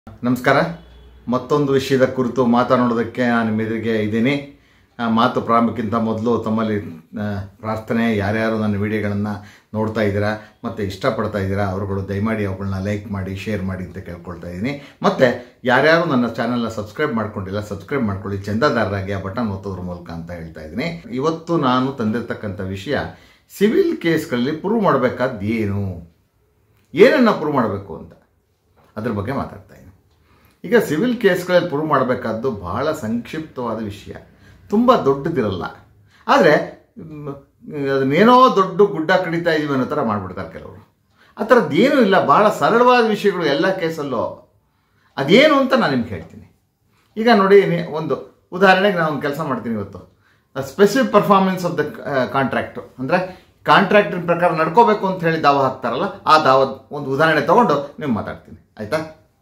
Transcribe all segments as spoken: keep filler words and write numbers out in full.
ನಮಸ್ಕಾರ. ಮತ್ತೊಂದು ವಿಷಯದ ಕುರಿತು ಮಾತನಾಡೋದಕ್ಕೆ ನಾನು ನಿಮ್ಮೆದುರಿಗೆ ಇದ್ದೀನಿ. ಮಾತು ಪ್ರಾರಂಭಕ್ಕಿಂತ ಮೊದಲು ತಮ್ಮಲ್ಲಿ ಪ್ರಾರ್ಥನೆ, ಯಾರ್ಯಾರು ನನ್ನ ವಿಡಿಯೋಗಳನ್ನು ನೋಡ್ತಾ ಇದ್ದೀರಾ ಮತ್ತು ಇಷ್ಟಪಡ್ತಾ ಇದ್ದೀರಾ ಅವರುಗಳು ದಯಮಾಡಿ ಅವುಗಳನ್ನ ಲೈಕ್ ಮಾಡಿ, ಶೇರ್ ಮಾಡಿ ಅಂತ ಕೇಳ್ಕೊಳ್ತಾ ಇದ್ದೀನಿ. ಮತ್ತು ಯಾರ್ಯಾರು ನನ್ನ ಚಾನಲ್ನ ಸಬ್ಸ್ಕ್ರೈಬ್ ಮಾಡ್ಕೊಂಡಿಲ್ಲ, ಸಬ್ಸ್ಕ್ರೈಬ್ ಮಾಡ್ಕೊಳ್ಳಿ, ಚಂದಾದಾರರಾಗಿ ಆ ಬಟನ್ ಒತ್ತೋದ್ರ ಮೂಲಕ ಅಂತ ಹೇಳ್ತಾ ಇದ್ದೀನಿ. ಇವತ್ತು ನಾನು ತಂದಿರ್ತಕ್ಕಂಥ ವಿಷಯ, ಸಿವಿಲ್ ಕೇಸ್ಗಳಲ್ಲಿ ಪ್ರೂವ್ ಮಾಡಬೇಕಾದ್ದು ಏನು, ಏನನ್ನು ಪ್ರೂವ್ ಮಾಡಬೇಕು ಅಂತ ಅದ್ರ ಬಗ್ಗೆ ಮಾತಾಡ್ತಾ ಇದ್ದೀನಿ. ಈಗ ಸಿವಿಲ್ ಕೇಸ್ಗಳಲ್ಲಿ ಪ್ರೂವ್ ಮಾಡಬೇಕಾದ್ದು ಬಹಳ ಸಂಕ್ಷಿಪ್ತವಾದ ವಿಷಯ, ತುಂಬ ದೊಡ್ಡದಿರಲ್ಲ. ಆದರೆ ಅದನ್ನೇನೋ ದೊಡ್ಡ ಗುಡ್ಡ ಕಡಿತಾ ಇದೀವಿ ಅನ್ನೋ ಥರ ಮಾಡಿಬಿಡ್ತಾರೆ ಕೆಲವರು. ಆ ಥರದ್ದು ಏನೂ ಇಲ್ಲ, ಭಾಳ ಸರಳವಾದ ವಿಷಯಗಳು ಎಲ್ಲ ಕೇಸಲ್ಲೂ. ಅದೇನು ಅಂತ ನಾನು ನಿಮ್ಗೆ ಹೇಳ್ತೀನಿ. ಈಗ ನೋಡಿ, ಒಂದು ಉದಾಹರಣೆಗೆ ನಾನು ಒಂದು ಕೆಲಸ ಮಾಡ್ತೀನಿ ಇವತ್ತು. Specific performance of the contract ಅಂದರೆ ಕಾಂಟ್ರಾಕ್ಟಿನ ಪ್ರಕಾರ ನಡ್ಕೋಬೇಕು ಅಂತ ಹೇಳಿ ದಾವ ಹಾಕ್ತಾರಲ್ಲ, ಆ ದಾವ ಒಂದು ಉದಾಹರಣೆ ತೊಗೊಂಡು ನೀವು ಮಾತಾಡ್ತೀನಿ, ಆಯಿತಾ?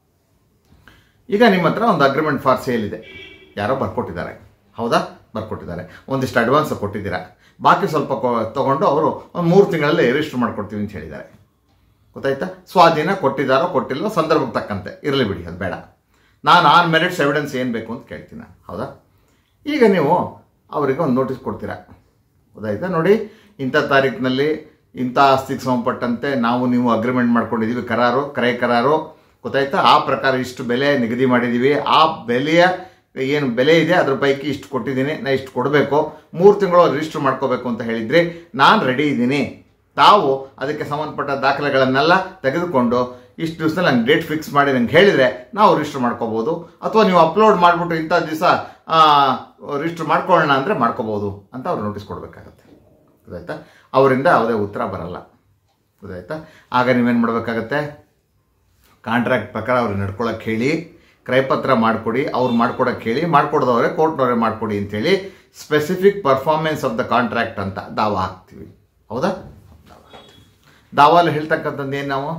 ಈಗ ನಿಮ್ಮ ಹತ್ರ ಒಂದು ಅಗ್ರಿಮೆಂಟ್ ಫಾರ್ ಸೇಲ್ ಇದೆ, ಯಾರೋ ಬರ್ಕೊಟ್ಟಿದ್ದಾರೆ, ಹೌದಾ? ಬರ್ಕೊಟ್ಟಿದ್ದಾರೆ, ಒಂದಿಷ್ಟು ಅಡ್ವಾನ್ಸ್ ಕೊಟ್ಟಿದ್ದೀರಾ, ಬಾಕಿ ಸ್ವಲ್ಪ ತೊಗೊಂಡು ಅವರು ಒಂದು ಮೂರು ತಿಂಗಳಲ್ಲಿ ರಿಜಿಸ್ಟರ್ ಮಾಡ್ಕೊಡ್ತೀವಿ ಅಂತ ಹೇಳಿದ್ದಾರೆ, ಗೊತ್ತಾಯ್ತಾ? ಸ್ವಾಧೀನ ಕೊಟ್ಟಿದ್ದಾರೋ ಕೊಟ್ಟಿಲ್ಲೋ ಸಂದರ್ಭಕ್ಕೆ ತಕ್ಕಂತೆ ಇರಲಿ ಬಿಡಿ, ಅದು ಬೇಡ. ನಾನು ಆನ್ ಮೆರಿಟ್ಸ್ ಎವಿಡೆನ್ಸ್ ಏನು ಬೇಕು ಅಂತ ಕೇಳ್ತೀನಿ, ಹೌದಾ? ಈಗ ನೀವು ಅವರಿಗೆ ಒಂದು ನೋಟಿಸ್ ಕೊಡ್ತೀರಾ, ಗೊತ್ತಾಯ್ತಾ? ನೋಡಿ, ಇಂಥ ತಾರೀಕಿನಲ್ಲಿ ಇಂಥ ಆಸ್ತಿಗೆ ಸಂಬಂಧಪಟ್ಟಂತೆ ನಾವು ನೀವು ಅಗ್ರಿಮೆಂಟ್ ಮಾಡ್ಕೊಂಡಿದ್ದೀವಿ, ಕರಾರು ಕ್ರಯ ಕರಾರು, ಗೊತ್ತಾಯ್ತಾ? ಆ ಪ್ರಕಾರ ಇಷ್ಟು ಬೆಲೆ ನಿಗದಿ ಮಾಡಿದ್ದೀವಿ, ಆ ಬೆಲೆಯ ಏನು ಬೆಲೆ ಇದೆ ಅದ್ರ ಪೈಕಿ ಇಷ್ಟು ಕೊಟ್ಟಿದ್ದೀನಿ, ನಾ ಇಷ್ಟು ಕೊಡಬೇಕು, ಮೂರು ತಿಂಗಳು ರಿಜಿಸ್ಟರ್ ಮಾಡ್ಕೋಬೇಕು ಅಂತ ಹೇಳಿದ್ರಿ, ನಾನು ರೆಡಿ ಇದ್ದೀನಿ. ತಾವು ಅದಕ್ಕೆ ಸಂಬಂಧಪಟ್ಟ ದಾಖಲೆಗಳನ್ನೆಲ್ಲ ತೆಗೆದುಕೊಂಡು ಇಷ್ಟು ದಿವಸದಲ್ಲಿ ನಂಗೆ ಡೇಟ್ ಫಿಕ್ಸ್ ಮಾಡಿ ನಂಗೆ ಹೇಳಿದರೆ ನಾವು ರಿಜಿಸ್ಟರ್ ಮಾಡ್ಕೋಬೋದು, ಅಥವಾ ನೀವು ಅಪ್ಲೋಡ್ ಮಾಡಿಬಿಟ್ಟು ಇಂಥ ದಿವಸ ರಿಜಿಸ್ಟರ್ ಮಾಡ್ಕೊಳ್ಳೋಣ ಅಂದರೆ ಮಾಡ್ಕೋಬೋದು ಅಂತ ಅವ್ರು ನೋಟಿಸ್ ಕೊಡಬೇಕಾಗತ್ತೆ, ಗೊತ್ತಾಯ್ತಾ? ಅವರಿಂದ ಯಾವುದೇ ಉತ್ತರ ಬರಲ್ಲ, ಗೊತ್ತಾಯ್ತಾ? ಆಗ ನೀವೇನು ಮಾಡಬೇಕಾಗತ್ತೆ? ಕಾಂಟ್ರಾಕ್ಟ್ ಪ್ರಕಾರ ಅವ್ರಿಗೆ ನಡ್ಕೊಳಕ್ಕೆ ಹೇಳಿ, ಕ್ರಯಪತ್ರ ಮಾಡಿಕೊಡಿ, ಅವ್ರು ಮಾಡ್ಕೊಡಕ್ಕೆ ಹೇಳಿ, ಮಾಡ್ಕೊಡ್ದವ್ರೆ ಕೋರ್ಟ್ನವರೇ ಮಾಡಿಕೊಡಿ ಅಂತೇಳಿ specific performance of the contract ಅಂತ ದಾವ ಹಾಕ್ತೀವಿ, ಹೌದಾ? ದಾವ ಹಾಕ್ತೀವಿ. ದಾವಲ್ಲಿ ಹೇಳ್ತಕ್ಕಂಥದ್ದು ಏನು, ನಾವು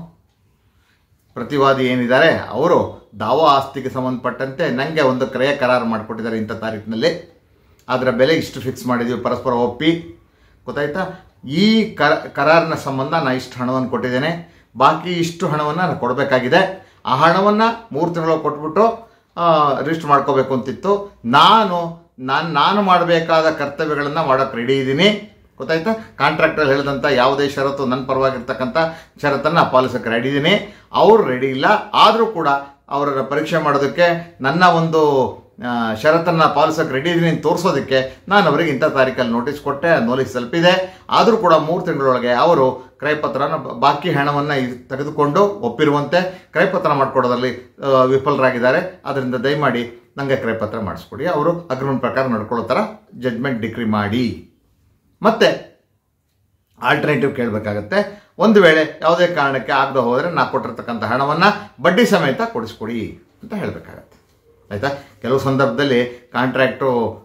ಪ್ರತಿವಾದಿ ಏನಿದ್ದಾರೆ ಅವರು ದಾವಾ ಆಸ್ತಿಗೆ ಸಂಬಂಧಪಟ್ಟಂತೆ ನನಗೆ ಒಂದು ಕ್ರಯ ಕರಾರು ಮಾಡಿಕೊಟ್ಟಿದ್ದಾರೆ ಇಂಥ ತಾರೀಕಿನಲ್ಲಿ, ಅದರ ಬೆಲೆ ಇಷ್ಟು ಫಿಕ್ಸ್ ಮಾಡಿದ್ದೀವಿ, ಪರಸ್ಪರ ಒಪ್ಪಿ, ಗೊತ್ತಾಯ್ತಾ? ಈ ಕರ ಕರಾರಿನ ಸಂಬಂಧ ನಾನು ಇಷ್ಟು ಹಣವನ್ನು ಕೊಟ್ಟಿದ್ದೇನೆ, ಬಾಕಿ ಇಷ್ಟು ಹಣವನ್ನು ನಾನು ಕೊಡಬೇಕಾಗಿದೆ, ಆ ಹಣವನ್ನು ಮೂರು ತಿಂಗಳು ಕೊಟ್ಬಿಟ್ಟು ರಿಜಿಸ್ಟರ್ ಮಾಡ್ಕೋಬೇಕು ಅಂತಿತ್ತು. ನಾನು ನಾನು ನಾನು ಮಾಡಬೇಕಾದ ಕರ್ತವ್ಯಗಳನ್ನು ಮಾಡೋಕ್ಕೆ ರೆಡಿ ಇದ್ದೀನಿ, ಗೊತ್ತಾಯ್ತಾ? ಕಾಂಟ್ರಾಕ್ಟಲ್ಲಿ ಹೇಳಿದಂಥ ಯಾವುದೇ ಷರತ್ತು ನನ್ನ ಪರವಾಗಿರ್ತಕ್ಕಂಥ ಷರತ್ತನ್ನು ಪಾಲಿಸೋಕ್ಕೆ ರೆಡಿ ಇದ್ದೀನಿ. ಅವರು ರೆಡಿ ಇಲ್ಲ, ಆದರೂ ಕೂಡ ಅವರ ಪರೀಕ್ಷೆ ಮಾಡೋದಕ್ಕೆ ನನ್ನ ಒಂದು ಷರತ್ತನ್ನು ಪಾಲಿಸೋಕ್ಕೆ ರೆಡಿ ಇದ್ದೀನಿ ಅಂತ ತೋರಿಸೋದಕ್ಕೆ ನಾನು ಅವರಿಗೆ ಇಂಥ ತಾರೀಕಲ್ಲಿ ನೋಟಿಸ್ ಕೊಟ್ಟೆ, ನೋಟಿಸ್ ತಲುಪಿದೆ. ಆದರೂ ಕೂಡ ಮೂರು ತಿಂಗಳೊಳಗೆ ಅವರು ಕ್ರಯಪತ್ರನ ಬಾಕಿ ಹಣವನ್ನು ತೆಗೆದುಕೊಂಡು ಒಪ್ಪಿರುವಂತೆ ಕ್ರಯಪತ್ರ ಮಾಡಿಕೊಡೋದ್ರಲ್ಲಿ ವಿಫಲರಾಗಿದ್ದಾರೆ. ಅದರಿಂದ ದಯಮಾಡಿ ನನಗೆ ಕ್ರಯಪತ್ರ ಮಾಡಿಸ್ಕೊಡಿ, ಅವರು ಅಗ್ರಿಮೆಂಟ್ ಪ್ರಕಾರ ನಡ್ಕೊಳ್ಳೋ ಥರ ಜಡ್ಜ್ಮೆಂಟ್ ಡಿಕ್ರಿ ಮಾಡಿ. ಮತ್ತು ಆಲ್ಟರ್ನೇಟಿವ್ ಕೇಳಬೇಕಾಗತ್ತೆ, ಒಂದು ವೇಳೆ ಯಾವುದೇ ಕಾರಣಕ್ಕೆ ಆಗದೆ ಹೋದರೆ ನಾ ಕೊಟ್ಟಿರ್ತಕ್ಕಂಥ ಹಣವನ್ನು ಬಡ್ಡಿ ಸಮೇತ ಕೊಡಿಸ್ಕೊಡಿ ಅಂತ ಹೇಳಬೇಕಾಗತ್ತೆ, ಆಯಿತಾ? ಕೆಲವು ಸಂದರ್ಭದಲ್ಲಿ ಕಾಂಟ್ರಾಕ್ಟು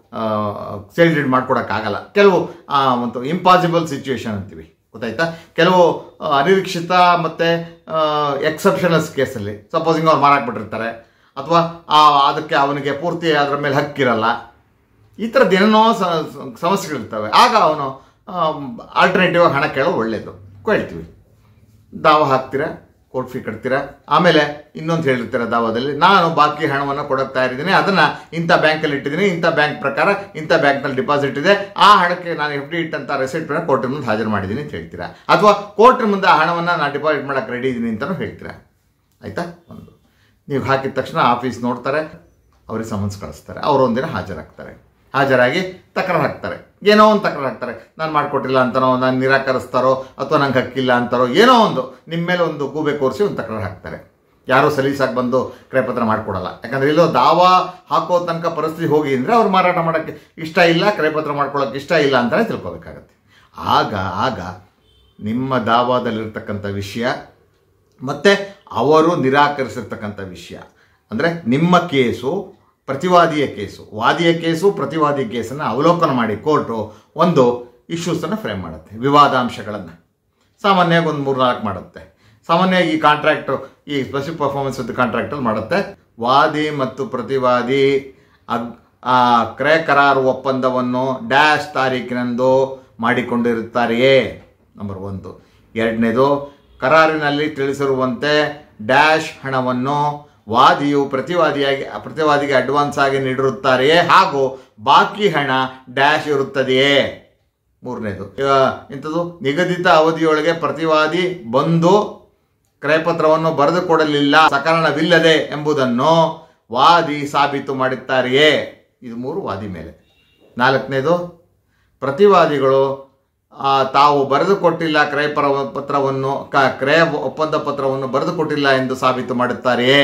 ಸೇಲ್ ಡೀಡ್ ಮಾಡ್ಕೊಡೋಕ್ಕಾಗಲ್ಲ, ಕೆಲವು ಒಂದು ಇಂಪಾಸಿಬಲ್ ಸಿಚುವೇಶನ್ ಅಂತೀವಿ, ಗೊತ್ತಾಯ್ತಾ? ಕೆಲವು ಅನಿರೀಕ್ಷಿತ ಮತ್ತು ಎಕ್ಸೆಪ್ಷನಲ್ಸ್ ಕೇಸಲ್ಲಿ ಸಪೋಸಿಂಗ್ ಅವ್ರು ಮಾರಾಕ್ಬಿಟ್ಟಿರ್ತಾರೆ, ಅಥವಾ ಅದಕ್ಕೆ ಅವನಿಗೆ ಪೂರ್ತಿ ಅದರ ಮೇಲೆ ಹಕ್ಕಿರಲ್ಲ, ಈ ಥರದ್ದು ಏನೇನೋ ಸಮಸ್ಯೆಗಳಿರ್ತವೆ. ಆಗ ಅವನು ಆಲ್ಟರ್ನೇಟಿವ್ ಹಣ ಕೇಳೋದು ಒಳ್ಳೆಯದು, ಕೇಳ್ತೀವಿ. ದಾವ ಹಾಕ್ತೀರಾ, ಕೋರ್ಟ್ ಫೀ ಕಟ್ತೀರಾ, ಆಮೇಲೆ ಇನ್ನೊಂದು ಹೇಳಿರ್ತೀರ ದಾವದಲ್ಲಿ, ನಾನು ಬಾಕಿ ಹಣವನ್ನು ಕೊಡೋಕ್ಕೆ ತಯಾರಿದ್ದೀನಿ, ಅದನ್ನು ಇಂಥ ಬ್ಯಾಂಕಲ್ಲಿ ಇಟ್ಟಿದ್ದೀನಿ, ಇಂಥ ಬ್ಯಾಂಕ್ ಪ್ರಕಾರ ಇಂಥ ಬ್ಯಾಂಕ್ನಲ್ಲಿ ಡಿಪಾಸಿಟ್ ಇದೆ, ಆ ಹಣಕ್ಕೆ ನಾನು ಎಫ್ ಡಿ ಇಟ್ಟಂಥ ರೆಸಿಪ್ಟ್ ಕೋರ್ಟಿನ ಮುಂದೆ ಹಾಜರು ಮಾಡಿದ್ದೀನಿ ಅಂತ ಹೇಳ್ತೀರಾ, ಅಥವಾ ಕೋರ್ಟಿನ ಮುಂದೆ ಆ ಹಣವನ್ನು ನಾನು ಡಿಪಾಸಿಟ್ ಮಾಡೋಕ್ಕೆ ರೆಡಿ ಇದ್ದೀನಿ ಅಂತಲೂ ಹೇಳ್ತೀರಾ, ಆಯಿತಾ? ಒಂದು ನೀವು ಹಾಕಿದ ತಕ್ಷಣ ಆಫೀಸ್ ನೋಡ್ತಾರೆ, ಅವ್ರಿಗೆ ಸಮನ್ಸ್ ಕಳಿಸ್ತಾರೆ, ಅವರು ಒಂದಿನ ಹಾಜರಾಗ್ತಾರೆ, ಹಾಜರಾಗಿ ತಕರಾರು ಹಾಕ್ತಾರೆ, ಏನೋ ಒಂದು ತಕರಾರು ಹಾಕ್ತಾರೆ, ನಾನು ಮಾಡಿಕೊಟ್ಟಿಲ್ಲ ಅಂತನೋ, ನಾನು ನಿರಾಕರಿಸ್ತಾರೋ, ಅಥವಾ ನಂಗೆ ಹಕ್ಕಿಲ್ಲ ಅಂತಾರೋ, ಏನೋ ಒಂದು ನಿಮ್ಮ ಮೇಲೆ ಒಂದು ಗೂಬೆ ಕೋರಿಸಿ ಒಂದು ತಕರಾರು ಹಾಕ್ತಾರೆ. ಯಾರೂ ಸಲೀಸಾಗಿ ಬಂದು ಕ್ರಯಪತ್ರ ಮಾಡಿಕೊಡಲ್ಲ, ಯಾಕಂದರೆ ಇಲ್ಲೋ ದಾವಾ ಹಾಕೋ ತನಕ ಪರಿಸ್ಥಿತಿ ಹೋಗಿ ಅಂದರೆ ಅವ್ರು ಮಾರಾಟ ಮಾಡೋಕ್ಕೆ ಇಷ್ಟ ಇಲ್ಲ, ಕ್ರಯಪತ್ರ ಮಾಡ್ಕೊಳ್ಳೋಕ್ಕೆ ಇಷ್ಟ ಇಲ್ಲ ಅಂತಲೇ ತಿಳ್ಕೊಬೇಕಾಗತ್ತೆ. ಆಗ ಆಗ ನಿಮ್ಮ ದಾವಾದಲ್ಲಿರ್ತಕ್ಕಂಥ ವಿಷಯ ಮತ್ತು ಅವರು ನಿರಾಕರಿಸಿರ್ತಕ್ಕಂಥ ವಿಷಯ, ಅಂದರೆ ನಿಮ್ಮ ಕೇಸು ಪ್ರತಿವಾದಿಯ ಕೇಸು, ವಾದಿಯ ಕೇಸು ಪ್ರತಿವಾದಿ ಕೇಸನ್ನು ಅವಲೋಕನ ಮಾಡಿ ಕೋರ್ಟು ಒಂದು ಇಶ್ಯೂಸನ್ನು ಫ್ರೇಮ್ ಮಾಡುತ್ತೆ, ವಿವಾದಾಂಶಗಳನ್ನು ಸಾಮಾನ್ಯವಾಗಿ ಒಂದು ಮೂರು ನಾಲ್ಕು ಮಾಡುತ್ತೆ. ಸಾಮಾನ್ಯವಾಗಿ ಈ ಕಾಂಟ್ರಾಕ್ಟು, ಈ ಸ್ಪೆಸಿಫಿಕ್ ಪರ್ಫಾರ್ಮೆನ್ಸ್ ಆಫ್ ದ ಕಾಂಟ್ರಾಕ್ಟಲ್ಲಿ ಮಾಡುತ್ತೆ. ವಾದಿ ಮತ್ತು ಪ್ರತಿವಾದಿ ಅಗ್ ಆ ಕ್ರಯ ಕರಾರು ಒಪ್ಪಂದವನ್ನು ಡ್ಯಾಶ್ ತಾರೀಕಿನಂದು ಮಾಡಿಕೊಂಡಿರುತ್ತಾರೆಯೇ, ನಂಬರ್ ಒಂದು. ಎರಡನೇದು, ಕರಾರಿನಲ್ಲಿ ತಿಳಿಸಿರುವಂತೆ ಡ್ಯಾಶ್ ಹಣವನ್ನು ವಾದಿಯು ಪ್ರತಿವಾದಿಯಾಗಿ ಪ್ರತಿವಾದಿಗೆ ಅಡ್ವಾನ್ಸ್ ಆಗಿ ನೀಡಿರುತ್ತಾರೆಯೇ ಹಾಗೂ ಬಾಕಿ ಹಣ ಡ್ಯಾಶ್ ಇರುತ್ತದೆಯೇ. ಮೂರನೇದು ಇಂಥದ್ದು ನಿಗದಿತ ಅವಧಿಯೊಳಗೆ ಪ್ರತಿವಾದಿ ಬಂದು ಕ್ರಯಪತ್ರವನ್ನು ಬರೆದುಕೊಡಲಿಲ್ಲ ಸಕಾರಣವಿಲ್ಲದೆ ಎಂಬುದನ್ನು ವಾದಿ ಸಾಬೀತು ಮಾಡುತ್ತಾರೆಯೇ. ಇದು ಮೂರು ವಾದಿ ಮೇಲೆ. ನಾಲ್ಕನೇದು ಪ್ರತಿವಾದಿಗಳು ತಾವು ಬರೆದುಕೊಟ್ಟಿಲ್ಲ ಕ್ರಯ ಪತ್ರವನ್ನು ಕ ಕ್ರಯ ಒಪ್ಪಂದ ಪತ್ರವನ್ನು ಬರೆದುಕೊಟ್ಟಿಲ್ಲ ಎಂದು ಸಾಬೀತು ಮಾಡುತ್ತಾರೆಯೇ.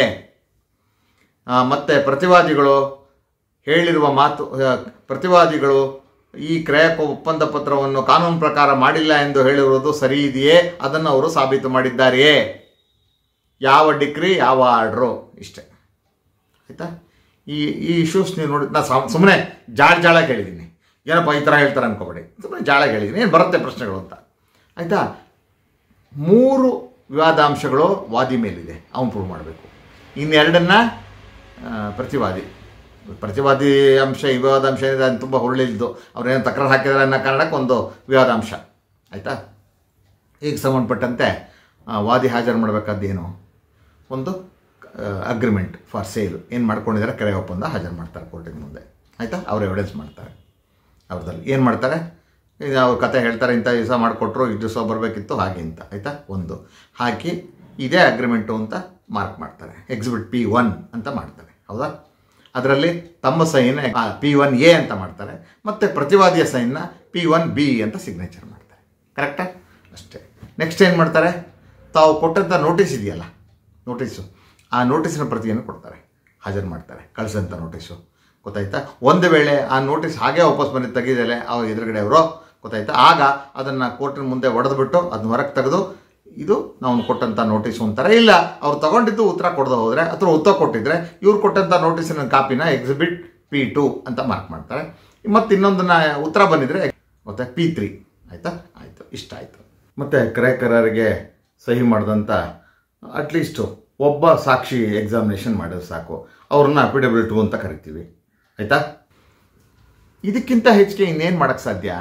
ಮತ್ತು ಪ್ರತಿವಾದಿಗಳು ಹೇಳಿರುವ ಮಾತು ಪ್ರತಿವಾದಿಗಳು ಈ ಕ್ರಯ ಒಪ್ಪಂದ ಪತ್ರವನ್ನು ಕಾನೂನು ಪ್ರಕಾರ ಮಾಡಿಲ್ಲ ಎಂದು ಹೇಳಿರುವುದು ಸರಿ ಇದೆಯೇ, ಅದನ್ನು ಅವರು ಸಾಬೀತು ಮಾಡಿದ್ದಾರೆಯೇ. ಯಾವ ಡಿಕ್ರಿ ಯಾವ ಆರ್ಡ್ರು, ಇಷ್ಟೇ ಆಯಿತಾ. ಈ ಈ ಇಶ್ಯೂಸ್ ನೀವು ನೋಡಿ, ನಾನು ಸುಮ್ಮನೆ ಜಾಳ ಜಾಳ ಹೇಳಿದ್ದೀನಿ, ಏನಪ್ಪ ಈ ಥರ ಹೇಳ್ತಾರೆ ಅನ್ಕೋಬೇಡಿ, ಸುಮ್ಮನೆ ಜಾಳ ಹೇಳಿದ್ದೀನಿ, ಏನು ಬರುತ್ತೆ ಪ್ರಶ್ನೆಗಳು ಅಂತ ಆಯಿತಾ. ಮೂರು ವಿವಾದಾಂಶಗಳು ವಾದಿ ಮೇಲಿದೆ, ಅವನು ಪ್ರೂವ್ ಮಾಡಬೇಕು. ಇನ್ನೆರಡನ್ನು ಪ್ರತಿವಾದಿ ಪ್ರತಿವಾದಿ ಅಂಶ ವಿವಾದಾಂಶ ಏನಿದೆ ಅದು ತುಂಬ ಹೊರಳಿದ್ದು, ಅವ್ರೇನು ತಕರಾರು ಹಾಕಿದ್ದಾರೆ ಅನ್ನೋ ಕಾರಣಕ್ಕೆ ಒಂದು ವಿವಾದಾಂಶ ಆಯಿತಾ. ಈಗ ಸಂಬಂಧಪಟ್ಟಂತೆ ವಾದಿ ಹಾಜರು ಮಾಡಬೇಕಾದ್ದೇನು, ಒಂದು ಅಗ್ರಿಮೆಂಟ್ ಫಾರ್ ಸೇಲ್ ಏನು ಮಾಡ್ಕೊಂಡಿದ್ದಾರೆ ಕ್ರಯ ಒಪ್ಪಂದ ಹಾಜರು ಮಾಡ್ತಾರೆ ಕೋರ್ಟಿನ ಮುಂದೆ ಆಯಿತಾ. ಅವರು ಎವಿಡೆನ್ಸ್ ಮಾಡ್ತಾರೆ, ಅವ್ರದಲ್ಲಿ ಏನು ಮಾಡ್ತಾರೆ, ಈಗ ಅವ್ರ ಕತೆ ಹೇಳ್ತಾರೆ, ಇಂಥ ದಿವಸ ಮಾಡಿಕೊಟ್ರು, ಇಷ್ಟು ದಿವಸ ಬರಬೇಕಿತ್ತು ಹಾಗೆ ಅಂತ ಆಯಿತಾ. ಒಂದು ಹಾಕಿ ಇದೇ ಅಗ್ರಿಮೆಂಟು ಅಂತ ಮಾರ್ಕ್ ಮಾಡ್ತಾರೆ, ಎಕ್ಸಿಬಿಟ್ ಪಿ ಒನ್ ಅಂತ ಮಾಡ್ತಾರೆ, ಹೌದಾ. ಅದರಲ್ಲಿ ತಮ್ಮ ಸೈನ್ನ ಪಿ ಒನ್ ಎ ಅಂತ ಮಾಡ್ತಾರೆ, ಮತ್ತು ಪ್ರತಿವಾದಿಯ ಸೈನ್ನ ಪಿ ಒನ್ ಬಿ ಅಂತ ಸಿಗ್ನೇಚರ್ ಮಾಡ್ತಾರೆ, ಕರೆಕ್ಟಾ. ಅಷ್ಟೇ. ನೆಕ್ಸ್ಟ್ ಏನು ಮಾಡ್ತಾರೆ, ತಾವು ಕೊಟ್ಟಂಥ ನೋಟಿಸ್ ಇದೆಯಲ್ಲ, ನೋಟಿಸು, ಆ ನೋಟಿಸಿನ ಪ್ರತಿಯನ್ನು ಕೊಡ್ತಾರೆ, ಹಾಜರು ಮಾಡ್ತಾರೆ, ಕಳಿಸಂಥ ನೋಟಿಸು, ಗೊತ್ತಾಯ್ತಾ. ಒಂದು ವೇಳೆ ಆ ನೋಟಿಸ್ ಹಾಗೆ ವಾಪಸ್ ಬಂದು ತೆಗೆದಲೆ ಅವಾಗ ಎದುರುಗಡೆ ಅವರು, ಗೊತ್ತಾಯ್ತಾ, ಆಗ ಅದನ್ನು ಕೋರ್ಟಿನ ಮುಂದೆ ಒಡೆದ್ಬಿಟ್ಟು ಅದನ್ನ ಹೊರಗೆ ತೆಗೆದು ಇದು ನಾವು ಕೊಟ್ಟಂಥ ನೋಟಿಸು ಅಂತಾರೆ. ಇಲ್ಲ ಅವ್ರು ತೊಗೊಂಡಿದ್ದು ಉತ್ತರ ಕೊಡದೆ ಹೋದರೆ ಅಥವಾ ಉತ್ತರ ಕೊಟ್ಟಿದ್ರೆ ಇವ್ರು ಕೊಟ್ಟಂಥ ನೋಟಿಸಿನ ಕಾಪಿನ ಎಕ್ಸಿಬಿಟ್ ಪಿ ಟು ಅಂತ ಮಾರ್ಕ್ ಮಾಡ್ತಾರೆ. ಮತ್ತು ಇನ್ನೊಂದನ್ನ ಉತ್ತರ ಬಂದಿದ್ರೆ ಮತ್ತೆ ಪಿ ತ್ರೀ ಆಯಿತಾ. ಆಯಿತು, ಇಷ್ಟ ಆಯಿತು. ಮತ್ತು ಕ್ರಯಕರರಿಗೆ ಸಹಿ ಮಾಡಿದಂಥ ಅಟ್ಲೀಸ್ಟು ಒಬ್ಬ ಸಾಕ್ಷಿ ಎಕ್ಸಾಮಿನೇಷನ್ ಮಾಡೋದು ಸಾಕು, ಅವ್ರನ್ನ ಅಫಿಡವಿಟ್ ಟು ಅಂತ ಕರಿತೀವಿ ಆಯಿತಾ. ಇದಕ್ಕಿಂತ ಹೆಚ್ಚಿಗೆ ಇನ್ನೇನು ಮಾಡೋಕ್ಕೆ ಸಾಧ್ಯ,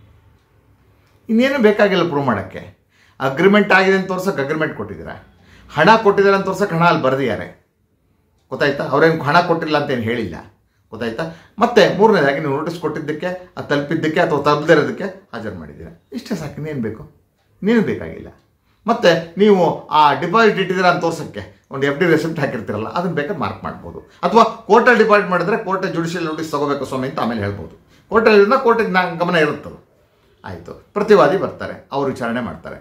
ಇನ್ನೇನು ಬೇಕಾಗಿಲ್ಲ ಪ್ರೂವ್ ಮಾಡೋಕ್ಕೆ. ಅಗ್ರಿಮೆಂಟ್ ಆಗಿದೆ ಅಂತ ತೋರ್ಸೋಕೆ ಅಗ್ರಿಮೆಂಟ್ ಕೊಟ್ಟಿದ್ದೀರಾ, ಹಣ ಕೊಟ್ಟಿದ್ದಾರೆ ಅಂತ ತೋರ್ಸೋಕೆ ಹಣ ಅಲ್ಲಿ ಬರೆದಿದ್ದಾರೆ, ಗೊತ್ತಾಯ್ತಾ. ಅವ್ರೇನು ಹಣ ಕೊಟ್ಟಿಲ್ಲ ಅಂತೇನು ಹೇಳಿಲ್ಲ, ಗೊತ್ತಾಯ್ತಾ. ಮತ್ತು ಮೂರನೇದಾಗಿ ನೀವು ನೋಟಿಸ್ ಕೊಟ್ಟಿದ್ದಕ್ಕೆ, ಅದು ತಲುಪಿದ್ದಕ್ಕೆ ಅಥವಾ ತಲುಪದಿರೋದಕ್ಕೆ ಹಾಜರು ಮಾಡಿದ್ದೀರಾ, ಇಷ್ಟೇ ಸಾಕು, ಇನ್ನೇನು ಬೇಕು, ಇನ್ನೇನು ಬೇಕಾಗಿಲ್ಲ. ಮತ್ತು ನೀವು ಆ ಡಿಪಾಸಿಟ್ ಇಟ್ಟಿದ್ದೀರಾ ಅಂತ ತೋರ್ಸೋಕ್ಕೆ ಒಂದು ಎಫ್ ಡಿ ರೆಸಿಪ್ಟ್ ಹಾಕಿರ್ತೀರಲ್ಲ, ಅದನ್ನು ಬೇಕಾದ್ರೆ ಮಾರ್ಕ್ ಮಾಡ್ಬೋದು. ಅಥವಾ ಕೋರ್ಟಲ್ಲಿ ಡಿಪಾಸಿಟ್ ಮಾಡಿದ್ರೆ ಕೋರ್ಟ್ ಜುಡಿಷಿಯಲ್ ನೋಟಿಸ್ ತೊಗೋಬೇಕು ಸ್ವಾಮಿ ಅಂತ ಆಮೇಲೆ ಹೇಳ್ಬೋದು. ಕೋರ್ಟಲ್ಲಿಂದ ಕೋರ್ಟಿಗೆ ನಾ ಗಮನ ಇರುತ್ತದು. ಆಯಿತು, ಪ್ರತಿವಾದಿ ಬರ್ತಾರೆ, ಅವರು ವಿಚಾರಣೆ ಮಾಡ್ತಾರೆ,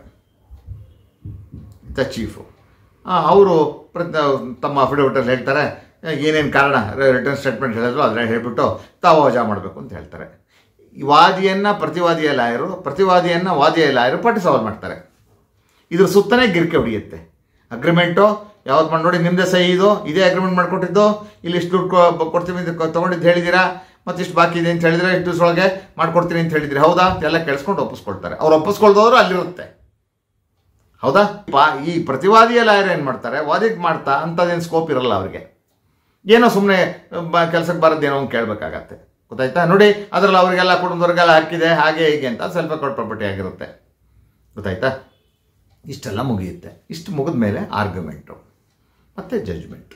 ದ ಚೀಫು ಅವರು ಪ್ರತಿ ತಮ್ಮ ಅಫಿಡವಿಟಲ್ಲಿ ಹೇಳ್ತಾರೆ ಏನೇನು ಕಾರಣ ರಿಟರ್ನ್ ಸ್ಟೇಟ್ಮೆಂಟ್ ಹೇಳಿದ್ರು ಅದನ್ನ ಹೇಳಿಬಿಟ್ಟು ತಾವು ವಜಾ ಮಾಡಬೇಕು ಅಂತ ಹೇಳ್ತಾರೆ. ವಾದಿಯನ್ನು ಪ್ರತಿವಾದಿಯ ಲಾಯರು, ಪ್ರತಿವಾದಿಯನ್ನು ವಾದಿಯ ಲಾಯರು ಪಟ್ಟಿ ಸವಾಲು ಮಾಡ್ತಾರೆ. ಇದ್ರ ಸುತ್ತನೇ ಗಿರ್ಕೆ ಹೊಡಿಯುತ್ತೆ. ಅಗ್ರಿಮೆಂಟು ಯಾವ್ದು ಮಾಡಿ ನೋಡಿ, ನಿಮ್ಮದೇ ಸಹಿ ಇದು, ಇದೇ ಅಗ್ರಿಮೆಂಟ್ ಮಾಡಿಕೊಟ್ಟಿದ್ದು, ಇಲ್ಲಿ ಇಷ್ಟು ದುಡ್ಡು ಕೊಡ್ತೀವಿ ತೊಗೊಂಡಿದ್ದು ಹೇಳಿದ್ದೀರಾ, ಮತ್ತು ಇಷ್ಟು ಬಾಕಿ ಇದೆ ಅಂತ ಹೇಳಿದ್ರೆ ಇಷ್ಟು ದಿವಸೊಳಗೆ ಮಾಡ್ಕೊಡ್ತೀನಿ ಅಂತ ಹೇಳಿದ್ರಿ, ಹೌದಾ ಎಲ್ಲ ಕೇಳಿಸ್ಕೊಂಡು ಒಪ್ಪಿಸ್ಕೊಳ್ತಾರೆ. ಅವ್ರು ಒಪ್ಪಿಸ್ಕೊಳ್ದವರು ಅಲ್ಲಿರುತ್ತೆ, ಹೌದಾ. ಈ ಪ್ರತಿವಾದಿಯ ಲಾಯರ್ ಏನು ಮಾಡ್ತಾರೆ, ವಾದಿಗೆ ಮಾಡ್ತಾ ಅಂಥದ್ದೇನು ಸ್ಕೋಪ್ ಇರಲ್ಲ ಅವ್ರಿಗೆ, ಏನೋ ಸುಮ್ಮನೆ ಕೆಲಸಕ್ಕೆ ಬರೋದೇನೋ ಒಂದು ಕೇಳಬೇಕಾಗತ್ತೆ, ಗೊತ್ತಾಯ್ತಾ. ನೋಡಿ ಅದರಲ್ಲಿ ಅವರಿಗೆಲ್ಲ ಕುಟುಂಬದವ್ರಿಗೆಲ್ಲ ಹಾಕಿದೆ ಹಾಗೆ ಹೀಗೆ ಅಂತ ಸ್ವಲ್ಪ ಕೊಟ್ಟು ಪ್ರಾಪರ್ಟಿ ಆಗಿರುತ್ತೆ, ಗೊತ್ತಾಯ್ತಾ. ಇಷ್ಟೆಲ್ಲ ಮುಗಿಯುತ್ತೆ. ಇಷ್ಟು ಮುಗಿದ ಮೇಲೆ ಆರ್ಗ್ಯುಮೆಂಟು ಮತ್ತು ಜಡ್ಜ್ಮೆಂಟ್.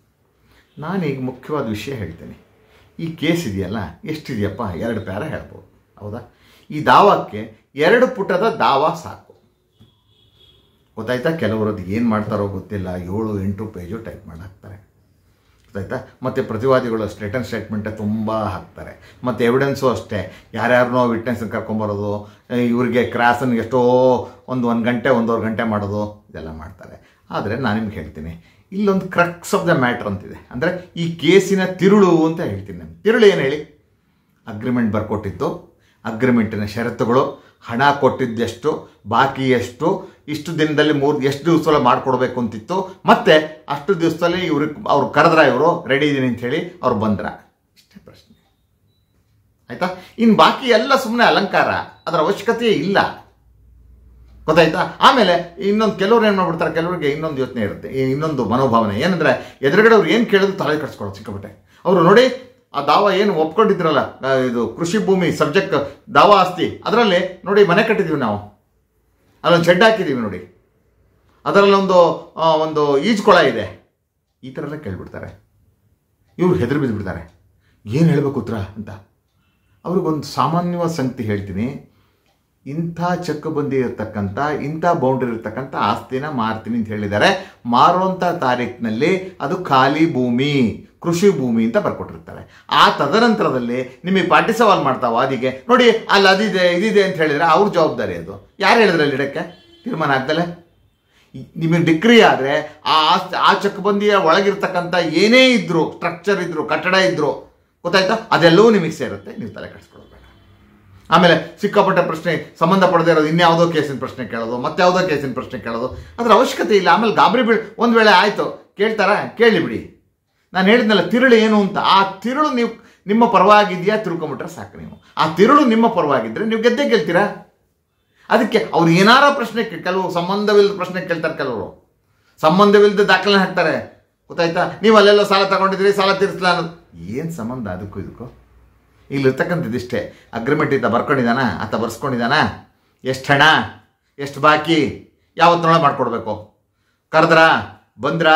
ನಾನೀಗ ಮುಖ್ಯವಾದ ವಿಷಯ ಹೇಳ್ತೇನೆ. ಈ ಕೇಸ್ ಇದೆಯಲ್ಲ, ಎಷ್ಟಿದೆಯಪ್ಪ, ಎರಡು ಪ್ಯಾರ ಹೇಳ್ಬೋದು, ಹೌದಾ. ಈ ದಾವಕ್ಕೆ ಎರಡು ಪುಟದ ದಾವ ಸಾಕು, ಗೊತ್ತಾಯ್ತಾ. ಕೆಲವರದ್ದು ಏನು ಮಾಡ್ತಾರೋ ಗೊತ್ತಿಲ್ಲ, ಏಳು ಎಂಟು ಪೇಜು ಟೈಪ್ ಮಾಡಿ ಹಾಕ್ತಾರೆ, ಗೊತ್ತಾಯ್ತಾ. ಮತ್ತು ಪ್ರತಿವಾದಿಗಳು ರಿಟರ್ನ್ ಸ್ಟೇಟ್ಮೆಂಟೇ ತುಂಬ ಹಾಕ್ತಾರೆ. ಮತ್ತು ಎವಿಡೆನ್ಸು ಅಷ್ಟೇ, ಯಾರ್ಯಾರನ್ನೋ ವಿಟ್ನೆಸ್ನ ಕರ್ಕೊಂಬರೋದು, ಇವರಿಗೆ ಕ್ರಾಸನ್ನು ಎಷ್ಟೋ ಒಂದು ಒಂದು ಗಂಟೆ ಒಂದೂವರೆ ಗಂಟೆ ಮಾಡೋದು, ಇದೆಲ್ಲ ಮಾಡ್ತಾರೆ. ಆದರೆ ನಾನು ನಿಮ್ಗೆ ಹೇಳ್ತೀನಿ, ಇಲ್ಲೊಂದು ಕ್ರಕ್ಸ್ ಆಫ್ ದ ಮ್ಯಾಟ್ರ್ ಅಂತಿದೆ, ಅಂದರೆ ಈ ಕೇಸಿನ ತಿರುಳು ಅಂತ ಹೇಳ್ತೀನಿ ನಾನು. ತಿರುಳು ಏನು ಹೇಳಿ, ಅಗ್ರಿಮೆಂಟ್ ಬರ್ಕೊಟ್ಟಿತ್ತು, ಅಗ್ರಿಮೆಂಟಿನ ಷರತ್ತುಗಳು, ಹಣ ಕೊಟ್ಟಿದ್ದೆಷ್ಟು, ಬಾಕಿ ಎಷ್ಟು, ಇಷ್ಟು ದಿನದಲ್ಲಿ ಮೂರು ಎಷ್ಟು ದಿವಸದೊಳಗೆ ಮಾಡಿಕೊಡ್ಬೇಕು ಅಂತಿತ್ತು, ಮತ್ತು ಅಷ್ಟು ದಿವಸದಲ್ಲಿ ಇವ್ರಿಗೆ ಅವ್ರು ಕರೆದ್ರ, ಇವರು ರೆಡಿ ಇದ್ದೀನಿ ಅಂಥೇಳಿ ಅವ್ರು ಬಂದ್ರ, ಇಷ್ಟೇ ಪ್ರಶ್ನೆ ಆಯಿತಾ. ಇನ್ನು ಬಾಕಿ ಎಲ್ಲ ಸುಮ್ಮನೆ ಅಲಂಕಾರ, ಅದರ ಅವಶ್ಯಕತೆಯೇ ಇಲ್ಲ, ಗೊತ್ತಾಯ್ತಾ. ಆಮೇಲೆ ಇನ್ನೊಂದು ಕೆಲವ್ರು ಏನು ಮಾಡ್ಬಿಡ್ತಾರೆ, ಕೆಲವರಿಗೆ ಇನ್ನೊಂದು ಯೋಚನೆ ಇರುತ್ತೆ, ಇನ್ನೊಂದು ಮನೋಭಾವನೆ ಏನಂದರೆ, ಎದುರುಗಡೆ ಅವ್ರು ಏನು ಕೇಳಿದ್ರು ತಲೆ ಕಟ್ಸ್ಕೊಳ್ಳೋದು ಸಿಕ್ಕಾಬಿಟ್ಟೆ. ಅವರು ನೋಡಿ ಆ ದಾವ ಏನು ಒಪ್ಕೊಂಡಿದ್ರಲ್ಲ, ಇದು ಕೃಷಿ ಭೂಮಿ ಸಬ್ಜೆಕ್ಟ್ ದಾವ ಆಸ್ತಿ, ಅದರಲ್ಲಿ ನೋಡಿ ಮನೆ ಕಟ್ಟಿದ್ದೀವಿ ನಾವು, ಅಲ್ಲೊಂದು ಶೆಡ್ ಹಾಕಿದ್ದೀವಿ ನೋಡಿ, ಅದರಲ್ಲೊಂದು ಒಂದು ಈಜುಕೊಳ ಇದೆ, ಈ ಥರ ಎಲ್ಲ ಕೇಳಿಬಿಡ್ತಾರೆ. ಇವ್ರು ಹೆದರಿ ಬಿದ್ದುಬಿಡ್ತಾರೆ, ಏನು ಹೇಳಬೇಕು ಉತ್ತರ ಅಂತ. ಅವ್ರಿಗೊಂದು ಸಾಮಾನ್ಯವಾದ ಸಂಗತಿ ಹೇಳ್ತೀನಿ, ಇಂಥ ಚಕ್ಕಬಂದಿ ಇರತಕ್ಕಂಥ ಇಂಥ ಬೌಂಡ್ರಿ ಇರತಕ್ಕಂಥ ಆಸ್ತಿನ ಮಾರ್ತೀನಿ ಅಂತ ಹೇಳಿದ್ದಾರೆ. ಮಾರುವಂಥ ತಾರೀಕಿನಲ್ಲಿ ಅದು ಖಾಲಿ ಭೂಮಿ, ಕೃಷಿ ಭೂಮಿ ಅಂತ ಬರ್ಕೊಟ್ಟಿರ್ತಾರೆ. ಆ ತದನಂತರದಲ್ಲಿ ನಿಮಗೆ ಪಾರ್ಟಿ ಸವಾಲ್ ಮಾಡ್ತಾ ವಾದಿಗೆ, ನೋಡಿ ಅಲ್ಲಿ ಅದಿದೆ ಇದಿದೆ ಅಂತ ಹೇಳಿದರೆ ಅವ್ರ ಜವಾಬ್ದಾರಿ ಅದು. ಯಾರು ಹೇಳಿದ್ರೆ ಅಲ್ಲಿ ಇಡಕ್ಕೆ ತೀರ್ಮಾನ ಆಗ್ದಲೆ? ನಿಮಗೆ ಡಿಕ್ರಿ ಆದರೆ ಆ ಆಸ್ತಿ ಆ ಚಕ್ಕಬಂದಿಯ ಒಳಗಿರ್ತಕ್ಕಂಥ ಏನೇ ಇದ್ದರೂ, ಸ್ಟ್ರಕ್ಚರ್ ಇದ್ದರು, ಕಟ್ಟಡ ಇದ್ದರು, ಗೊತ್ತಾಯ್ತಾ, ಅದೆಲ್ಲವೂ ನಿಮಗೆ ಸೇರುತ್ತೆ. ನೀವು ತಲೆ ಕೆಡಿಸ್ಕೊಳ್ಳೋದು. ಆಮೇಲೆ ಸಿಕ್ಕಾಪಟ್ಟೆ ಪ್ರಶ್ನೆ ಸಂಬಂಧಪಡದೇ ಇರೋದು ಇನ್ಯಾವುದೋ ಕೇಸಿನ ಪ್ರಶ್ನೆ ಕೇಳೋದು, ಮತ್ತಾವುದೋ ಕೇಸಿನ ಪ್ರಶ್ನೆ ಕೇಳೋದು, ಅದರ ಅವಶ್ಯಕತೆ ಇಲ್ಲ. ಆಮೇಲೆ ಗಾಬರಿ ಬೀಳ್ ಒಂದು ವೇಳೆ ಆಯಿತು ಕೇಳ್ತಾರ, ಕೇಳಿ ಬಿಡಿ. ನಾನು ಹೇಳಿದ್ನಲ್ಲ ತಿರುಳು ಏನು ಅಂತ, ಆ ತಿರುಳು ನೀವು ನಿಮ್ಮ ಪರವಾಗಿದೆಯಾ ತಿಳ್ಕೊಂಬಿಟ್ರೆ ಸಾಕು. ನೀವು ಆ ತಿರುಳು ನಿಮ್ಮ ಪರವಾಗಿದ್ದರೆ ನೀವು ಗೆದ್ದೆ ಗೆಲ್ತೀರಾ. ಅದಕ್ಕೆ ಅವ್ರು ಏನಾರ ಪ್ರಶ್ನೆ, ಕೆಲವು ಸಂಬಂಧವಿಲ್ಲದ ಪ್ರಶ್ನೆ ಕೇಳ್ತಾರೆ, ಕೆಲವರು ಸಂಬಂಧವಿಲ್ಲದ ದಾಖಲೆ ಹಾಕ್ತಾರೆ, ಗೊತ್ತಾಯ್ತಾ. ನೀವು ಅಲ್ಲೆಲ್ಲ ಸಾಲ ತಗೊಂಡಿದ್ರಿ, ಸಾಲ ತೀರಿಸಲ ಅನ್ನೋದು ಏನು ಸಂಬಂಧ ಅದಕ್ಕೂ ಇದಕ್ಕೂ? ಇಲ್ಲಿರ್ತಕ್ಕಂಥದ್ದಿಷ್ಟೇ. ಅಗ್ರಿಮೆಂಟ್ ಇದ್ದ ಬರ್ಕೊಂಡಿದ್ದಾನ, ಆತ ಬರ್ಸ್ಕೊಂಡಿದ್ದಾನ, ಎಷ್ಟು ಹಣ, ಎಷ್ಟು ಬಾಕಿ, ಯಾವತ್ತೊಳಗೆ ಮಾಡಿಕೊಡ್ಬೇಕು, ಕರೆದ್ರ ಬಂದ್ರ,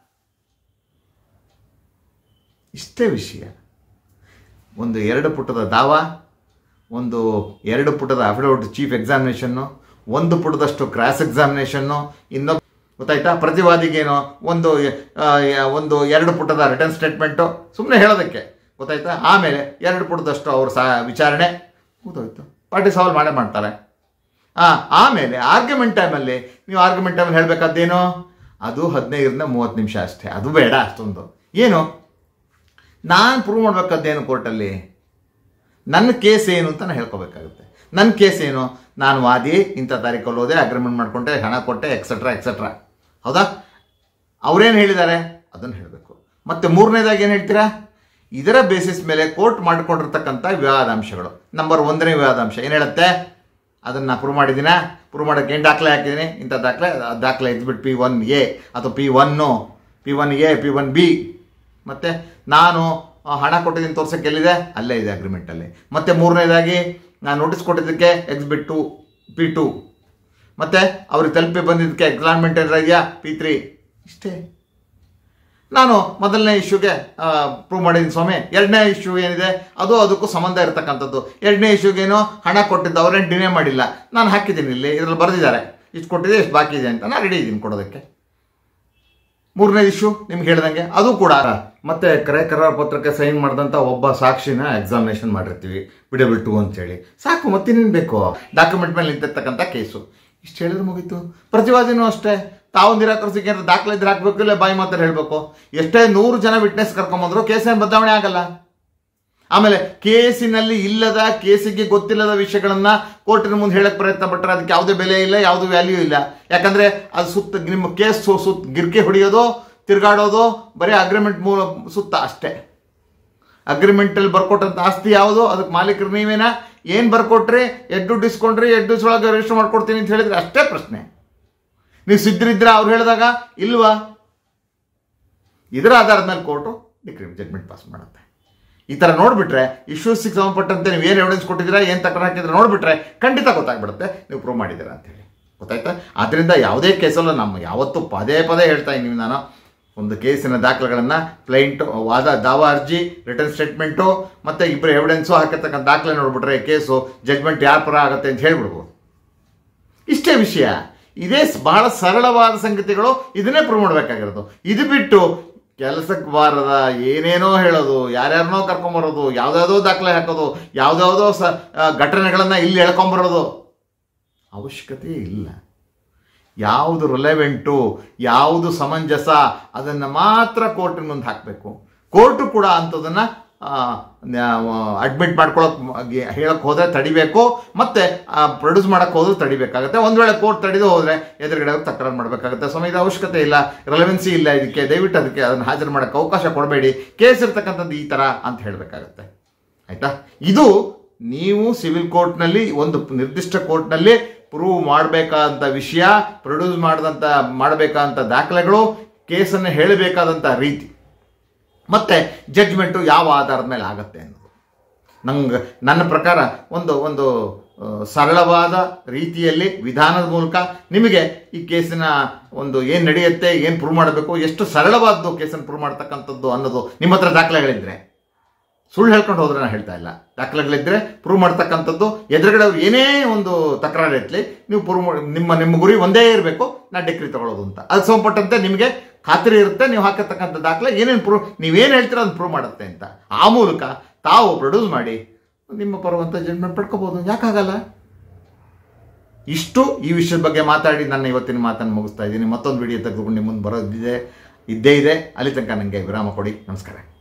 ಇಷ್ಟೇ ವಿಷಯ. ಒಂದು ಎರಡು ಪುಟದ ದಾವ, ಒಂದು ಎರಡು ಪುಟದ ಅಫಿಡವಿಟ್ ಚೀಫ್ ಎಕ್ಸಾಮಿನೇಷನ್ನು, ಒಂದು ಪುಟದಷ್ಟು ಕ್ರಾಸ್ ಎಕ್ಸಾಮಿನೇಷನ್ನು, ಇನ್ನೊಂದು ಗೊತ್ತಾಯ್ತಾ ಪ್ರತಿವಾದಿಗೇನೋ ಒಂದು ಒಂದು ಎರಡು ಪುಟದ ರಿಟರ್ನ್ ಸ್ಟೇಟ್ಮೆಂಟು, ಸುಮ್ಮನೆ ಹೇಳೋದಕ್ಕೆ, ಗೊತ್ತಾಯ್ತಾ. ಆಮೇಲೆ ಎರಡು ಪುಟದಷ್ಟು ಅವ್ರ ಸಹ ವಿಚಾರಣೆ ಗೊತ್ತಾಯ್ತು, ಪಾರ್ಟಿ ಸವಾಲ್ ಮಾಡೇ ಮಾಡ್ತಾರೆ. ಹಾಂ, ಆಮೇಲೆ ಆರ್ಗ್ಯುಮೆಂಟ್ ಟೈಮಲ್ಲಿ ನೀವು ಆರ್ಗ್ಯುಮೆಂಟ್ ಟೈಮಲ್ಲಿ ಹೇಳಬೇಕಾದ್ದೇನೋ ಅದು ಹದಿನೈದರಿಂದ ಮೂವತ್ತು ನಿಮಿಷ ಅಷ್ಟೇ. ಅದು ಬೇಡ ಅಷ್ಟೊಂದು. ಏನು ನಾನು ಪ್ರೂವ್ ಮಾಡಬೇಕಾದ್ದೇನು ಕೋರ್ಟಲ್ಲಿ, ನನ್ನ ಕೇಸ್ ಏನು ಅಂತ ನಾನು ಹೇಳ್ಕೊಬೇಕಾಗುತ್ತೆ. ನನ್ನ ಕೇಸ್ ಏನು, ನಾನು ವಾದಿ ಇಂಥ ತಾರೀಕಲ್ಲಿ ಹೋದೆ, ಅಗ್ರಿಮೆಂಟ್ ಮಾಡಿಕೊಂಡೆ, ಹಣ ಕೊಟ್ಟೆ, ಎಕ್ಸೆಟ್ರಾ ಎಕ್ಸೆಟ್ರಾ. ಹೌದಾ? ಅವರೇನು ಹೇಳಿದ್ದಾರೆ ಅದನ್ನು ಹೇಳಬೇಕು. ಮತ್ತು ಮೂರನೇದಾಗಿ ಏನು ಹೇಳ್ತೀರಾ, ಇದರ ಬೇಸಿಸ್ ಮೇಲೆ ಕೋರ್ಟ್ ಮಾಡಿಕೊಂಡಿರ್ತಕ್ಕಂಥ ವಿವಾದಾಂಶಗಳು. ನಂಬರ್ ಒಂದನೇ ವಿವಾದಾಂಶ ಏನು ಹೇಳುತ್ತೆ, ಅದನ್ನು ಪ್ರೂವ್ ಮಾಡಿದ್ದೀನ, ಪ್ರೂವ್ ಮಾಡೋಕ್ಕೆ ಏನು ದಾಖಲೆ ಹಾಕಿದ್ದೀನಿ, ಇಂಥ ದಾಖಲೆ ದಾಖಲೆ ಇದ್ಬಿಟ್ಟು ಪಿ ಒನ್ ಎ ಅಥವಾ P one P one A P one B. ಮತ್ತು ನಾನು ಹಣ ಕೊಟ್ಟಿದ್ದೀನಿ ತೋರ್ಸೋಕ್ಕೆ ಎಲ್ಲಿದೆ, ಅಲ್ಲೇ ಇದೆ ಅಗ್ರಿಮೆಂಟಲ್ಲಿ. ಮತ್ತು ಮೂರನೇದಾಗಿ ನಾನು ನೋಟಿಸ್ ಕೊಟ್ಟಿದ್ದಕ್ಕೆ ಎಕ್ಸ್ಬಿಟ್ ಟು ಪಿ ಟು, ಮತ್ತು ಅವ್ರಿಗೆ ತಲುಪಿ ಬಂದಿದ್ದಕ್ಕೆ ಎಕ್ಸಾಮ್ಮೆಂಟ್ ಇದೆಯಾ ಪಿ ತ್ರೀ. ಇಷ್ಟೇ. ನಾನು ಮೊದಲನೇ ಇಶ್ಯೂಗೆ ಪ್ರೂವ್ ಮಾಡಿದ್ದೀನಿ ಸ್ವಾಮಿ. ಎರಡನೇ ಇಶ್ಯೂ ಏನಿದೆ ಅದು ಅದಕ್ಕೂ ಸಂಬಂಧ ಇರತಕ್ಕಂಥದ್ದು. ಎರಡನೇ ಇಶ್ಯೂಗೇನೋ ಹಣ ಕೊಟ್ಟಿದ್ದು ಅವ್ರೇನು ಡಿನೇ ಮಾಡಿಲ್ಲ, ನಾನು ಹಾಕಿದ್ದೀನಿ ಇಲ್ಲಿ, ಇದರಲ್ಲಿ ಬರೆದಿದ್ದಾರೆ ಇಷ್ಟು ಕೊಟ್ಟಿದೆ ಎಷ್ಟು ಬಾಕಿ ಇದೆ ಅಂತ, ನಾನು ರೆಡಿ ಇದ್ದೀನಿ ಕೊಡೋದಕ್ಕೆ. ಮೂರನೇ ಇಶ್ಯೂ ನಿಮ್ಗೆ ಹೇಳ್ದಂಗೆ ಅದು ಕೂಡ ಮತ್ತೆ ಕ್ರಯ ಕರಾರ ಪತ್ರಕ್ಕೆ ಸೈನ್ ಮಾಡಿದಂಥ ಒಬ್ಬ ಸಾಕ್ಷಿನ ಎಕ್ಸಾಮಿನೇಷನ್ ಮಾಡಿರ್ತೀವಿ ಬಿಡಬಲ್ ಟು ಅಂತೇಳಿ, ಸಾಕು. ಮತ್ತಿನ್ನೇನು ಬೇಕು, ಡಾಕ್ಯುಮೆಂಟ್ ಮೇಲೆ ನಿಂತಿರ್ತಕ್ಕಂಥ ಕೇಸು. ಇಷ್ಟು ಹೇಳಿದ್ರೆ ಮುಗೀತು. ಪ್ರತಿವಾದಿನೂ ಅಷ್ಟೇ, ತಾವು ನಿರಾಕರಿಸಿಕೆ ದಾಖಲೆ ಇದ್ರೆ ಹಾಕಬೇಕು, ಇಲ್ಲ ಬಾಯಿ ಮಾತ್ರ ಹೇಳಬೇಕು. ಎಷ್ಟೇ ನೂರು ಜನ ವಿಟ್ನೆಸ್ ಕರ್ಕೊಂಬಂದ್ರು ಕೇಸಿನ ಬದಲಾವಣೆ ಆಗಲ್ಲ. ಆಮೇಲೆ ಕೇಸಿನಲ್ಲಿ ಇಲ್ಲದ, ಕೇಸಿಗೆ ಗೊತ್ತಿಲ್ಲದ ವಿಷಯಗಳನ್ನ ಕೋರ್ಟಿನ ಮುಂದೆ ಹೇಳಕ್ ಪ್ರಯತ್ನ ಪಟ್ಟರೆ ಅದಕ್ಕೆ ಯಾವುದೇ ಬೆಲೆ ಇಲ್ಲ, ಯಾವುದೇ ವ್ಯಾಲ್ಯೂ ಇಲ್ಲ. ಯಾಕಂದ್ರೆ ಅದು ಸುತ್ತ ನಿಮ್ಮ ಕೇಸ್ ಸುತ್ತ ಗಿರ್ಕಿ ಹೊಡೆಯೋದು, ತಿರುಗಾಡೋದು ಬರೀ ಅಗ್ರಿಮೆಂಟ್ ಮೂಲ ಸುತ್ತ ಅಷ್ಟೇ. ಅಗ್ರಿಮೆಂಟಲ್ಲಿ ಬರ್ಕೊಟ್ಟಂತ ಆಸ್ತಿ ಯಾವುದು, ಅದಕ್ಕೆ ಮಾಲೀಕರು ನೀವೇನಾ, ಏನು ಬರ್ಕೊಟ್ರಿ, ಎಷ್ಟು ದುಡ್ಡು ಇಸ್ಕೊಂಡ್ರಿ, ಎಷ್ಟು ದಿವಸೊಳಗೆ ರಿಜಿಸ್ಟರ್ ಮಾಡ್ಕೊಡ್ತೀನಿ ಅಂತ ಹೇಳಿದ್ರೆ ಅಷ್ಟೇ ಪ್ರಶ್ನೆ. ನೀವು ಸಿದ್ಧರಿದ್ರೆ ಅವ್ರು ಹೇಳಿದಾಗ ಇಲ್ವಾ, ಇದರ ಆಧಾರದ ಮೇಲೆ ಕೋರ್ಟು ಡಿಕ್ರಿ ಜಡ್ಮೆಂಟ್ ಪಾಸ್ ಮಾಡುತ್ತೆ. ಈ ಥರ ನೋಡಿಬಿಟ್ರೆ ಇಶ್ಯೂಸಿಗೆ ಸಂಬಂಧಪಟ್ಟಂತೆ ನೀವು ಏನು ಎವಿಡೆನ್ಸ್ ಕೊಟ್ಟಿದ್ದೀರಾ, ಏನು ತಕರಾರು ಹಾಕಿದ್ರೆ ನೋಡಿಬಿಟ್ರೆ ಖಂಡಿತ ಗೊತ್ತಾಗ್ಬಿಡುತ್ತೆ ನೀವು ಪ್ರೂವ್ ಮಾಡಿದ್ದೀರಾ ಅಂತೇಳಿ, ಗೊತ್ತಾಯ್ತಾ. ಆದ್ದರಿಂದ ಯಾವುದೇ ಕೇಸಲ್ಲೂ ನಮ್ಮ ಯಾವತ್ತೂ ಪದೇ ಪದೇ ಹೇಳ್ತಾ ಇದ್ದೀನಿ ನಾನು, ಒಂದು ಕೇಸಿನ ದಾಖಲೆಗಳನ್ನು ಕ್ಲೈಂಟು ವಾದ ದಾವಾ ಅರ್ಜಿ, ರಿಟರ್ನ್ ಸ್ಟೇಟ್ಮೆಂಟು ಮತ್ತು ಇಬ್ಬರು ಎವಿಡೆನ್ಸು ಹಾಕಿರ್ತಕ್ಕಂಥ ದಾಖಲೆ ನೋಡಿಬಿಟ್ರೆ ಕೇಸು ಜಡ್ಮೆಂಟ್ ಯಾರ ಪರ ಆಗುತ್ತೆ ಅಂತ ಹೇಳ್ಬಿಡ್ಬೋದು. ಇಷ್ಟೇ ವಿಷಯ. ಇದೇ ಬಹಳ ಸರಳವಾದ ಸಂಗತಿಗಳು, ಇದನ್ನೇ ಪ್ರೂವ್ ಮಾಡಬೇಕಾಗಿರೋದು. ಇದು ಬಿಟ್ಟು ಕೆಲಸಕ್ಕೆ ಬಾರದ ಏನೇನೋ ಹೇಳೋದು, ಯಾರ್ಯಾರನೋ ಕರ್ಕೊಂಬರೋದು, ಯಾವುದ್ಯಾವುದೋ ದಾಖಲೆ ಹಾಕೋದು, ಯಾವುದ್ಯಾವುದೋ ಸ ಘಟನೆಗಳನ್ನು ಇಲ್ಲಿ ಹೇಳ್ಕೊಂಬರೋದು ಅವಶ್ಯಕತೆ ಇಲ್ಲ. ಯಾವುದು ರಿಲೆವೆಂಟು, ಯಾವುದು ಸಮಂಜಸ ಅದನ್ನು ಮಾತ್ರ ಕೋರ್ಟಿನ ಮುಂದೆ ಹಾಕಬೇಕು. ಕೋರ್ಟು ಕೂಡ ಅಂಥದನ್ನು ಅಡ್ಮಿಟ್ ಮಾಡ್ಕೊಳಕ್ಕೆ ಹೇಳಕ್ಕೆ ಹೋದರೆ ತಡಿಬೇಕು, ಮತ್ತು ಪ್ರೊಡ್ಯೂಸ್ ಮಾಡೋಕ್ಕೆ ಹೋದ್ರೂ ತಡಿಬೇಕಾಗುತ್ತೆ. ಒಂದು ವೇಳೆ ಕೋರ್ಟ್ ತಡೆದು ಹೋದರೆ ಎದುರುಗಡೆ ತಕರಾರು ಮಾಡಬೇಕಾಗುತ್ತೆ. ಸಮಯದ ಅವಶ್ಯಕತೆ ಇಲ್ಲ, ರೆಲೆವೆನ್ಸಿ ಇಲ್ಲ ಇದಕ್ಕೆ, ದಯವಿಟ್ಟು ಅದಕ್ಕೆ ಅದನ್ನು ಹಾಜರು ಮಾಡೋಕ್ಕೆ ಅವಕಾಶ ಕೊಡಬೇಡಿ, ಕೇಸ್ ಇರ್ತಕ್ಕಂಥದ್ದು ಈ ಥರ ಅಂತ ಹೇಳಬೇಕಾಗತ್ತೆ. ಆಯಿತಾ. ಇದು ನೀವು ಸಿವಿಲ್ ಕೋರ್ಟ್ನಲ್ಲಿ ಒಂದು ನಿರ್ದಿಷ್ಟ ಕೋರ್ಟ್ನಲ್ಲಿ ಪ್ರೂವ್ ಮಾಡಬೇಕಾದಂಥ ವಿಷಯ, ಪ್ರೊಡ್ಯೂಸ್ ಮಾಡಿದಂಥ ಮಾಡಬೇಕಾದಂಥ ದಾಖಲೆಗಳು, ಕೇಸನ್ನು ಹೇಳಬೇಕಾದಂಥ ರೀತಿ, ಮತ್ತು ಜಡ್ಜ್ಮೆಂಟು ಯಾವ ಆಧಾರದ ಮೇಲೆ ಆಗುತ್ತೆ ಅನ್ನೋದು. ನಂಗೆ ನನ್ನ ಪ್ರಕಾರ ಒಂದು ಒಂದು ಸರಳವಾದ ರೀತಿಯಲ್ಲಿ ವಿಧಾನದ ಮೂಲಕ ನಿಮಗೆ ಈ ಕೇಸಿನ ಒಂದು ಏನು ನಡೆಯುತ್ತೆ, ಏನು ಪ್ರೂವ್ ಮಾಡಬೇಕು, ಎಷ್ಟು ಸರಳವಾದ್ದು ಕೇಸನ್ನು ಪ್ರೂವ್ ಮಾಡ್ತಕ್ಕಂಥದ್ದು ಅನ್ನೋದು ನಿಮ್ಮ ಹತ್ರ ದಾಖಲೆಗಳಿದ್ರೆ, ಸುಳ್ಳು ಹೇಳ್ಕೊಂಡು ಹೋದ್ರೆ ನಾನು ಹೇಳ್ತಾ ಇಲ್ಲ, ದಾಖಲೆಗಳಿದ್ದರೆ ಪ್ರೂವ್ ಮಾಡ್ತಕ್ಕಂಥದ್ದು, ಎದುರುಗಡೆ ಅವ್ರು ಏನೇ ಒಂದು ತಕರಾರು ಇರಲಿ ನೀವು ಪ್ರೂವ್ ನಿಮ್ಮ ನಿಮ್ಮ ಗುರಿ ಒಂದೇ ಇರಬೇಕು, ನಾ ಡಿಗ್ರಿ ತಗೊಳ್ಳೋದು ಅಂತ. ಅದು ಸಂಪಟ್ಟಂತೆ ನಿಮಗೆ ಖಾತ್ರಿ ಇರುತ್ತೆ ನೀವು ಹಾಕಿರ್ತಕ್ಕಂಥ ದಾಖಲೆ ಏನೇನು ಪ್ರೂವ್ ನೀವೇನು ಹೇಳ್ತೀರೋ ಅದನ್ನು ಪ್ರೂವ್ ಮಾಡುತ್ತೆ ಅಂತ. ಆ ಮೂಲಕ ತಾವು ಪ್ರೊಡ್ಯೂಸ್ ಮಾಡಿ ನಿಮ್ಮ ಪರವಂತ ಜಡ್ಜ್ಮೆಂಟ್ ಪಡ್ಕೋಬೋದು, ಯಾಕಾಗಲ್ಲ? ಇಷ್ಟು ಈ ವಿಷಯದ ಬಗ್ಗೆ ಮಾತಾಡಿ ನನ್ನ ಇವತ್ತಿನ ಮಾತನ್ನು ಮುಗಿಸ್ತಾ ಇದ್ದೀನಿ. ಮತ್ತೊಂದು ವಿಡಿಯೋ ತೆಗೆದುಕೊಂಡು ನಿಮ್ಮ ಮುಂದೆ ಬರೋದಿದೆ ಇದ್ದೇ ಇದೆ. ಅಲ್ಲಿ ತನಕ ನನಗೆ ವಿರಾಮ ಕೊಡಿ. ನಮಸ್ಕಾರ.